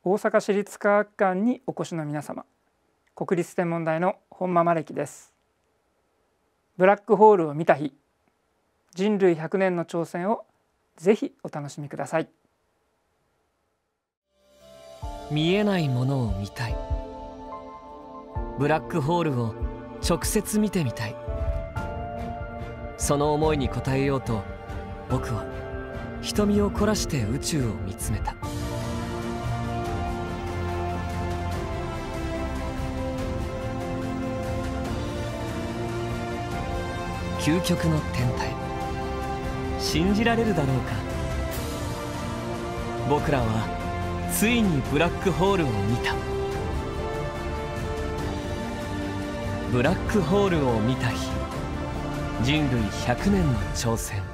大阪市立科学館にお越しの皆様、国立天文台の本間真歴です。ブラックホールを見た日、人類100年の挑戦をぜひお楽しみください。 見えないものを見たい。ブラックホールを直接見てみたい。その思いに応えようと、僕は瞳を凝らして宇宙を見つめた。究極の天体、信じられるだろうか。僕らはついにブラックホールを見た。ブラックホールを見た日、人類100年の挑戦。